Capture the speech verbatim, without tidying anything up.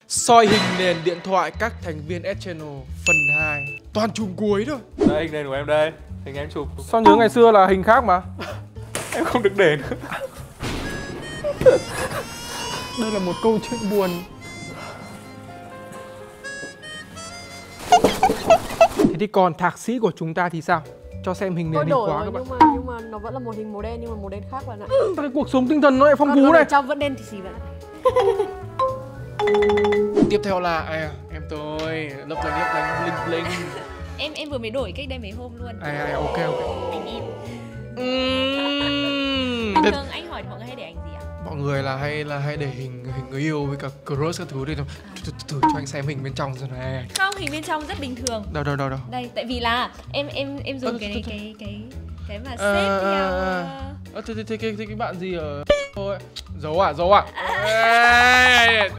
Soi hình nền điện thoại các thành viên S-Channel phần hai. Toàn chùm cuối thôi. Đây hình nền của em đây. Hình em chụp. Sao nhớ ngày xưa là hình khác mà. Em không được để nữa. Đây là một câu chuyện buồn. Thế thì còn thạc sĩ của chúng ta thì sao? Cho xem hình nền Tôi hình đổi khóa rồi, các bạn. nhưng mà nhưng mà nó vẫn là một hình màu đen, nhưng mà màu đen khác bạn ạ. Cái cuộc sống tinh thần nó lại phong Còn phú ở này. trong vẫn đen thì gì bạn ạ. Tiếp theo là à, em tôi lấp lánh lấp lánh linh linh. Em em vừa mới đổi cách đây mấy hôm luôn. À, à, ok ok. Ảnh em. Uhm, Bình thế- thường anh hỏi thì mọi người hay để ảnh gì ạ? mọi người là hay là hay để hình hình người yêu với cả crush các thứ đi đâu. Thử, thử cho anh xem hình bên trong rồi này. Không, hình bên trong rất bình thường. Đâu đâu đâu đâu. Đây, tại vì là em em em dùng Ơ, cái thôi, cái thôi, cái cái cái mà À, xếp à, theo. à. ờ, Ơ thế thế thế cái thế cái bạn gì ở thôi. Giấu à, giấu à. Ê,